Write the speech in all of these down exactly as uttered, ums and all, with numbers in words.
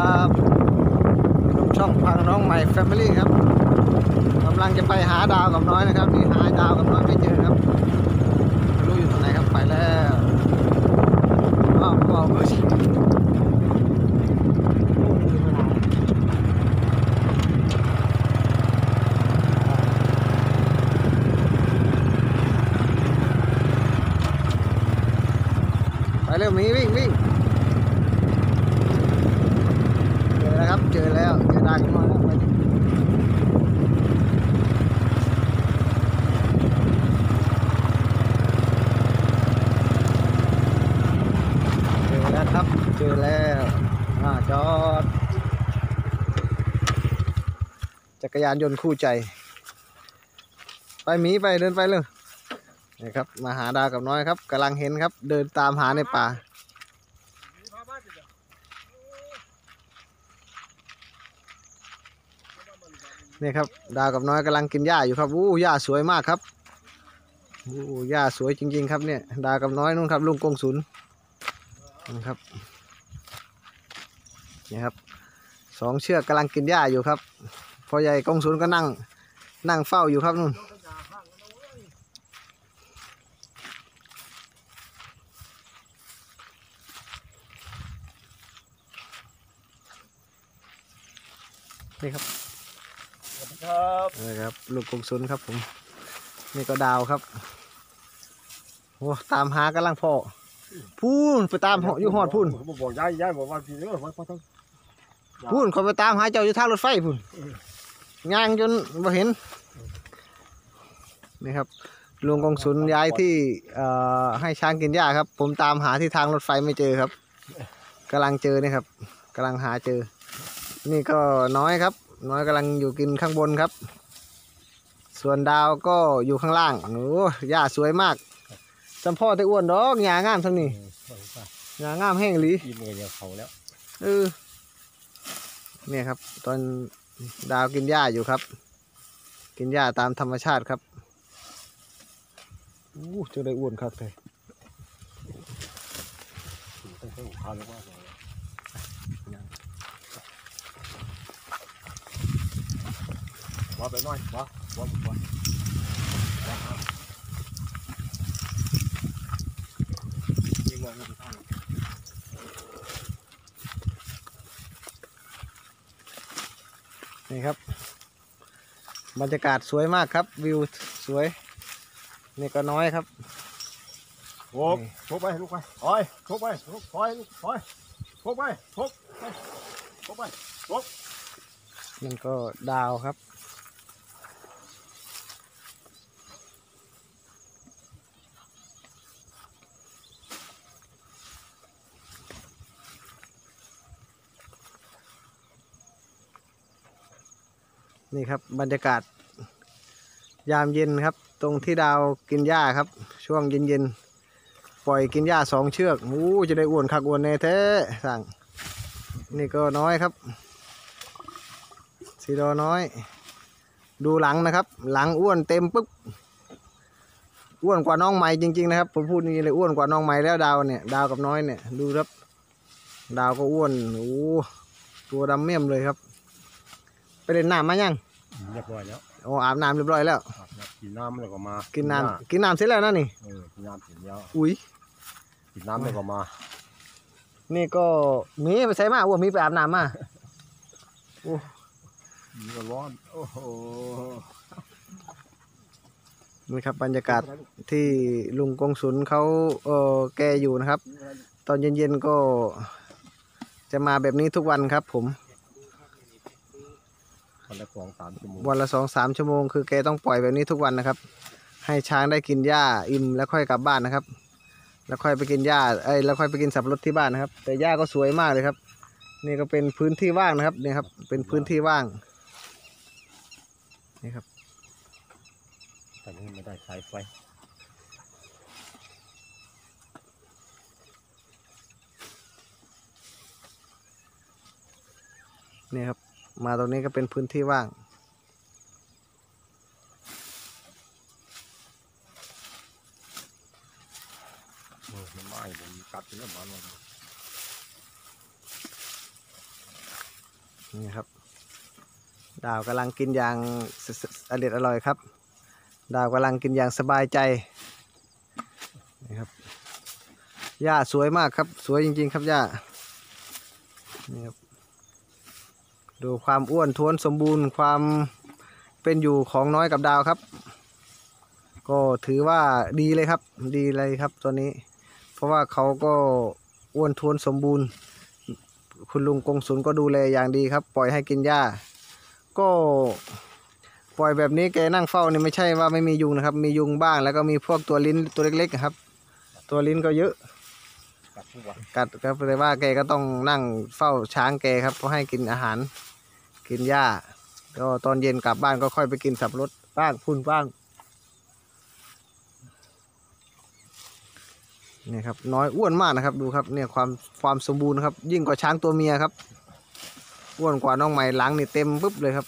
ครับช่องพังน้องใหม่แฟมิลี่ครับกำลังจะไปหาดาวกับน้อยนะครับนี่หาดาวกับน้อยไม่เจอครับไม่รู้อยู่ตรงไหนครับไปแล้วอ้าวอ้าวเฮ้ยไปเร็วมีวิ่งวิ่งเจอแล้วครับเจอแล้วเจอดาวกับน้อยแล้วไปดิครับเจอแล้วอ่าจอดจักรยานยนต์คู่ใจไปหมีไปเดินไปเลยนี่ครับมาหาดาวกับน้อยครับกำลังเห็นครับเดินตามหาในป่านี่ครับดาวกับน้อยกำลังกินหญ้าอยู่ครับอู้หญ้าสวยมากครับอู้หญ้าสวยจริงๆครับเนี่ยดาวกับน้อยนู่นครับลุงกงสุนนะครับนี่ครับสองเชือกกำลังกินหญ้าอยู่ครับพ่อใหญ่กงสุนก็นั่งนั่งเฝ้าอยู่ครับนู่นนี่ครับครับนี่ครับลูกกงสุนครับผมนี่ก็ดาวครับโอ้ตามหากำลังพ่อพูนไปตามอยู่หอดพูนบอกย้ายย้ายบอกว่าพี่เออว่าต้องพูนเขาไปตามหาเจ้าอยู่ทางรถไฟพูนย่างจนมาเห็นนี่ครับลุงกงสุนย้ายที่ให้ช้างกินหญ้าครับผมตามหาที่ทางรถไฟไม่เจอครับกำลังเจอนี่ครับกำลังหาเจอนี่ก็น้อยครับน้อยกำลังอยู่กินข้างบนครับส่วนดาวก็อยู่ข้างล่างโอ้หญ้าสวยมากจำพ่อได้อ้วนดอกหญ้างามทั้งนี้หญ้างามแห้งหลีกินเลยเดี๋ยวเขาแล้วเออเนี่ยครับตอนดาวกินหญ้าอยู่ครับกินหญ้าตามธรรมชาติครับอู้จะได้อ้วนครับเลยว่าไปหน่อยว่าว่าว่ายิงมองมันข้างนี่ครับบรรยากาศสวยมากครับวิวสวยนี่ก็น้อยครับโอ้ทุบไปลูกไปถอยทุบไปทุบถอยถอยทุบไปทุบไปทุบไปทุบนั่นก็ดาวครับนี่ครับบรรยากาศยามเย็นครับตรงที่ดาวกินหญ้าครับช่วงเย็นๆปล่อยกินหญ้าสองเชือกอู้จะได้อ้วนคักอ้วนแน่แท้สั่งนี่ก็น้อยครับสีดอน้อยดูหลังนะครับหลังอ้วนเต็มปุ๊บอ้วนกว่าน้องใหม่จริงๆนะครับผมพูดนี้เลยอ้วนกว่าน้องใหม่แล้วดาวเนี่ยดาวกับน้อยเนี่ยดูครับดาวก็อ้วนโอ้ตัวดำเมี่ยมเลยครับไปเล่นน้ำมายังเรียบร้อยแล้วโอ้อาบน้ำเรียบร้อยแล้วกินน้ำแล้วก็มากินน้ำกินน้ำเสร็จแล้วนะนี่เออกินน้ำเสร็จแล้วอุ้ยกินน้ำแล้วก็มานี่ก็มีไปใส่มาว่ามีไปอาบน้ำมาโอ้มีก็ร้อนโอ้โหนี่ครับบรรยากาศที่ลุงกงสุนเขาเออแกอยู่นะครับตอนเย็นๆก็จะมาแบบนี้ทุกวันครับผมวันละสองสามชั่วโมงวันละสองสามชั่วโมงคือแกต้องปล่อยแบบนี้ทุกวันนะครับให้ช้างได้กินหญ้าอิ่มแล้วค่อยกลับบ้านนะครับแล้วค่อยไปกินหญ้าเอ้ยแล้วค่อยไปกินสับปะรดที่บ้านนะครับแต่หญ้าก็สวยมากเลยครับนี่ก็เป็นพื้นที่ว่างนะครับนี่ครับเป็นพื้นที่ว่างนี่ครับแต่นี่ไม่ได้สายไฟนี่ครับมาตรงนี้ก็เป็นพื้นที่ว่างมันไม่ผมกัดที่นั่นมันนี่ครับดาวกำลังกินอย่างอร่อยอร่อยครับดาวกำลังกินอย่างสบายใจนี่ครับหญ้าสวยมากครับสวยจริงๆครับหญ้านี่ครับดูความอ้วนท้วนสมบูรณ์ความเป็นอยู่ของน้อยกับดาวครับก็ถือว่าดีเลยครับดีเลยครับตัวนี้เพราะว่าเขาก็อ้วนท้วนสมบูรณ์คุณลุงกงสุลก็ดูแลอย่างดีครับปล่อยให้กินหญ้าก็ปล่อยแบบนี้แกนั่งเฝ้านี่ไม่ใช่ว่าไม่มียุงนะครับมียุงบ้างแล้วก็มีพวกตัวลิ้นตัวเล็กๆครับตัวลิ้นก็เยอะกัดครับเลยว่าแกก็ต้องนั่งเฝ้าช้างแกครับเพราะให้กินอาหารกินหญ้าก็ตอนเย็นกลับบ้านก็ค่อยไปกินสับปะรดบ้างพุ่นบ้างนี่ครับน้อยอ้วนมากนะครับดูครับเนี่ยความความสมบูรณ์ครับยิ่งกว่าช้างตัวเมียครับอ้วนกว่าน้องใหม่หลังนี่เต็มปุ๊บเลยครับ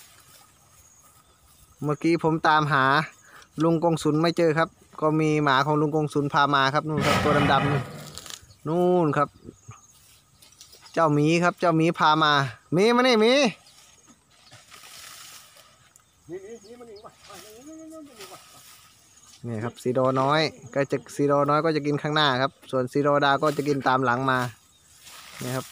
เมื่อกี้ผมตามหาลุงกงสุลไม่เจอครับก็มีหมาของลุงกงสุลพามาครับนู่นครับตัวดำๆนู่นครับเจ้าหมีครับเจ้าหมีพามาหมีมานี่หมีนี่ครับซีโดน้อยก็จะซีโดน้อยก็จะกินข้างหน้าครับส่วนซีโดดาก็จะกินตามหลังมานี่ครับ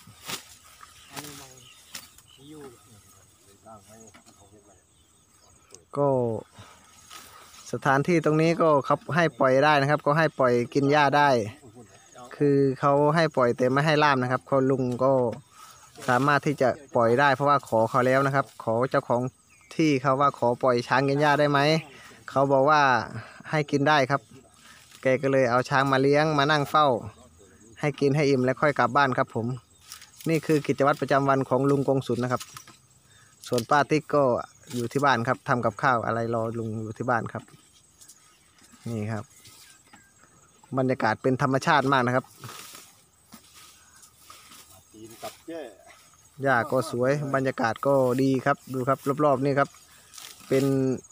ก็สถานที่ตรงนี้ก็เขาให้ปล่อยได้นะครับก็ให้ปล่อยกินหญ้าได้คือเขาให้ปล่อยแต่ไม่ให้ล่ามนะครับเขาลุงก็สามารถที่จะปล่อยได้เพราะว่าขอเขาแล้วนะครับขอเจ้าของที่เขาว่าขอปล่อยช้างกินหญ้าได้ไหมเขาบอกว่าให้กินได้ครับแกก็เลยเอาช้างมาเลี้ยงมานั่งเฝ้าให้กินให้อิ่มแล้วค่อยกลับบ้านครับผมนี่คือกิจวัตรประจำวันของลุงกงสุลนะครับส่วนป้าติ๊กก็อยู่ที่บ้านครับทำกับข้าวอะไรรอลุงอยู่ที่บ้านครับนี่ครับบรรยากาศเป็นธรรมชาติมากนะครับหญ้าก็สวยบรรยากาศก็ดีครับดูครับรอบๆนี่ครับเป็น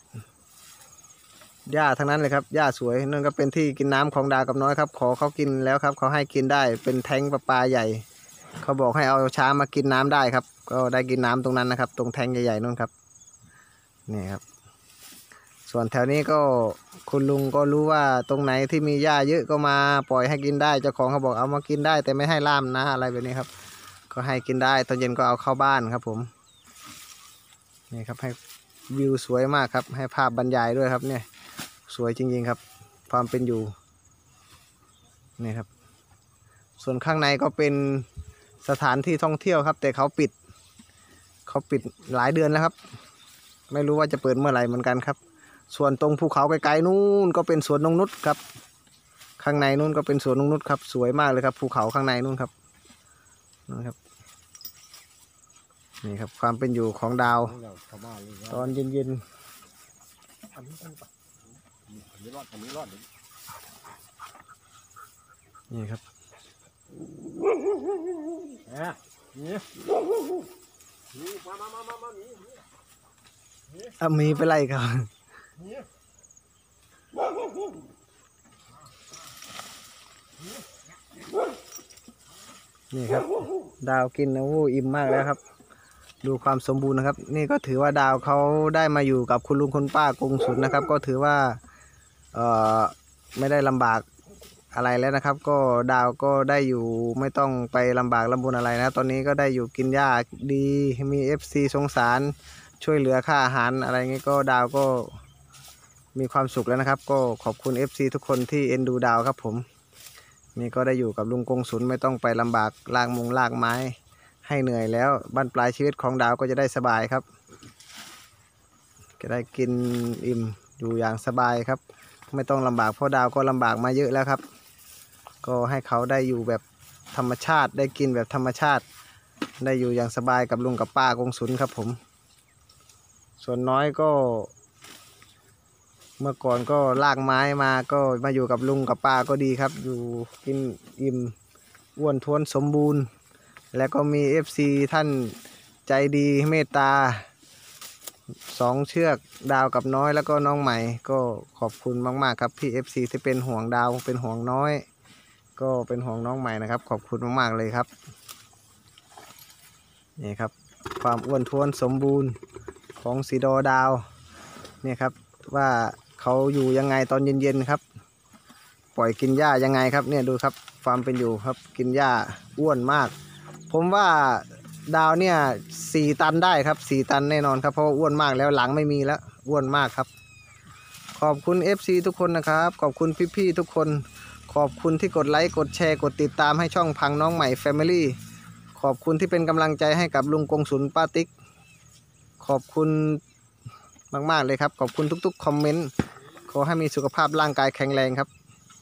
หญ้าทั้งนั้นเลยครับหญ้าสวยนั่นก็เป็นที่กินน้ำของดาวกับน้อยครับขอเขากินแล้วครับเขาให้กินได้เป็นแท้งประปาใหญ่เขาบอกให้เอาช้างมากินน้ำได้ครับก็ได้กินน้ำตรงนั้นนะครับตรงแท้งใหญ่ๆนู่นครับนี่ครับส่วนแถวนี้ก็คุณลุงก็รู้ว่าตรงไหนที่มีหญ้าเยอะก็มาปล่อยให้กินได้เจ้าของเขาบอกเอามากินได้แต่ไม่ให้ล่ามนะอะไรแบบนี้ครับก็ให้กินได้ตอนเย็นก็เอาเข้าบ้านครับผมนี่ครับให้วิวสวยมากครับให้ภาพบรรยายด้วยครับเนี่ยสวยจริงๆครับความเป็นอยู่นี่ครับส่วนข้างในก็เป็นสถานที่ท่องเที่ยวครับแต่เขาปิดเขาปิดหลายเดือนแล้วครับไม่รู้ว่าจะเปิดเมื่อไหร่เหมือนกันครับส่วนตรงภูเขาไกลๆนู่นก็เป็นสวนนงนุชครับข้างในนู่นก็เป็นสวนนงนุชครับสวยมากเลยครับภูเขาข้างในนู่นครับนะครับนี่ครับความเป็นอยู่ของดาวตอนเย็นๆนี่ครับอ่ะมีไปไล่ครับนี่ครับดาวกินนะโอ้อิ่มมากแล้วครับดูความสมบูรณ์นะครับนี่ก็ถือว่าดาวเขาได้มาอยู่กับคุณลุงคุณป้ากงสุลนะครับก็ถือว่าเอ่อไม่ได้ลำบากอะไรแล้วนะครับก็ดาวก็ได้อยู่ไม่ต้องไปลำบากลำบนอะไรนะตอนนี้ก็ได้อยู่กินหญ้าดีมี เอฟ ซี สงสารช่วยเหลือค่าอาหารอะไรเงี้ยก็ดาวก็มีความสุขแล้วนะครับก็ขอบคุณ เอฟ ซี ทุกคนที่เอ็นดูดาวครับผมนี่ก็ได้อยู่กับลุงกงสุลไม่ต้องไปลำบากลากมุงลากไม้ให้เหนื่อยแล้วบั้นปลายชีวิตของดาวก็จะได้สบายครับจะได้กินอิ่มอยู่อย่างสบายครับไม่ต้องลำบากเพราะดาวก็ลำบากมาเยอะแล้วครับก็ให้เขาได้อยู่แบบธรรมชาติได้กินแบบธรรมชาติได้อยู่อย่างสบายกับลุงกับป้ากงสุลครับผมส่วนน้อยก็เมื่อก่อนก็ลากไม้มาก็มาอยู่กับลุงกับป้าก็ดีครับอยู่กินอิ่มอ้วนท้วนสมบูรณ์แล้วก็มี เอฟ ซี ท่านใจดีเมตตาสองเชือกดาวกับน้อยแล้วก็น้องใหม่ก็ขอบคุณมากๆครับพี่ เอฟ ซี ที่เป็นห่วงดาวเป็นห่วงน้อยก็เป็นห่วงน้องใหม่นะครับขอบคุณมากๆเลยครับนี่ครับความอ้วนท้วนสมบูรณ์ของสีดอดาวเนี่ยครับว่าเขาอยู่ยังไงตอนเย็นๆครับปล่อยกินหญ้ายังไงครับเนี่ยดูครับความเป็นอยู่ครับกินหญ้าอ้วนมากผมว่าดาวเนี่ยสี่ตันได้ครับสี่ตันแน่นอนครับเพราะว่าอ้วนมากแล้วหลังไม่มีแล้วอ้วนมากครับขอบคุณ เอฟ ซี ทุกคนนะครับขอบคุณพี่ๆทุกคนขอบคุณที่กดไลค์กดแชร์กดติดตามให้ช่องพังน้องใหม่ Family ขอบคุณที่เป็นกำลังใจให้กับลุงกงสุลป้าติ๊กขอบคุณมากๆเลยครับขอบคุณทุกๆคอมเมนต์ขอให้มีสุขภาพร่างกายแข็งแรงครับ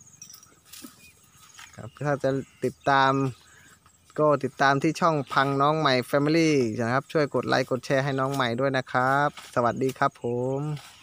ครับถ้าจะติดตามก็ติดตามที่ช่องพังน้องใหม่ Family นะครับช่วยกดไลค์กดแชร์ให้น้องใหม่ด้วยนะครับสวัสดีครับผม